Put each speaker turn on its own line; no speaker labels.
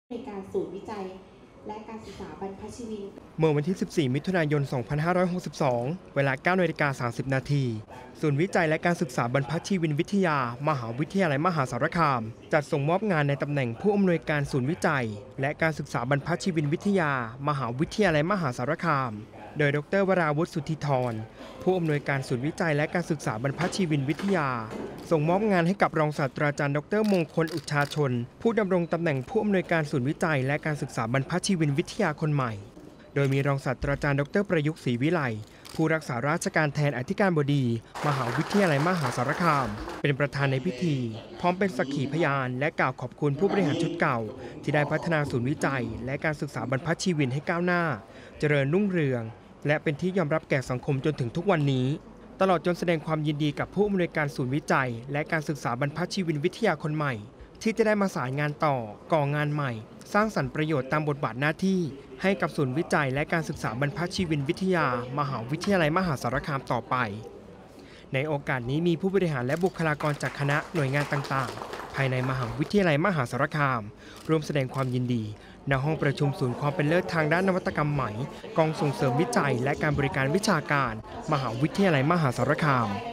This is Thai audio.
ในการศูนย์วิจัยและการศึกษาบรรพชีวิน
เมื่อวันที่ 14 มิถุนายน 2562 เวลา 9 นาฬิกา 30 นาทีศูนย์วิจัยและการศึกษาบรรพชีวินวิทยามหาวิทยาลัยมหาสารคามจัดส่งมอบงานในตำแหน่งผู้อำนวยการศูนย์วิจัยและการศึกษาบรรพชีวินวิทยามหาวิทยาลัยมหาสารคามโดยดร.วราวุฒิสุทธิธรผู้อำนวยการศูนย์วิจัยและการศึกษาบรรพชีวินวิทยาส่งมอบงานให้กับรองศาสตราจารย์ดร.มงคลอุชชาชนผู้ดำรงตำแหน่งผู้อำนวยการศูนย์วิจัยและการศึกษาบรรพชีวินวิทยาคนใหม่โดยมีรองศาสตราจารย์ดร.ประยุกต์ศรีวิไลผู้รักษาราชการแทนอธิการบดีมหาวิทยาลัยมหาสารคามเป็นประธานในพิธีพร้อมเป็นสักขีพยานและกล่าวขอบคุณผู้บริหารชุดเก่าที่ได้พัฒนาศูนย์วิจัยและการศึกษาบรรพชีวินให้ก้าวหน้าเจริญรุ่งเรืองและเป็นที่ยอมรับแก่สังคมจนถึงทุกวันนี้ตลอดจนแสดงความยินดีกับผู้อำนวยการศูนย์วิจัยและการศึกษาบรรพชีวินวิทยาคนใหม่ที่จะได้มาสานงานต่อก่องานใหม่สร้างสรรค์ประโยชน์ตามบทบาทหน้าที่ให้กับศูนย์วิจัยและการศึกษาบรรพชีวินวิทยามหาวิทยาลัยมหาสารคามต่อไปในโอกาสนี้มีผู้บริหารและบุคลากรจากคณะหน่วยงานต่างๆภายในมหาวิทยาลัยมหาสารคามร่วมแสดงความยินดีณห้องประชุมศูนย์ความเป็นเลิศทางด้านนวัตกรรมใหม่กองส่งเสริมวิจัยและการบริการวิชาการมหาวิทยาลัยมหาสารคาม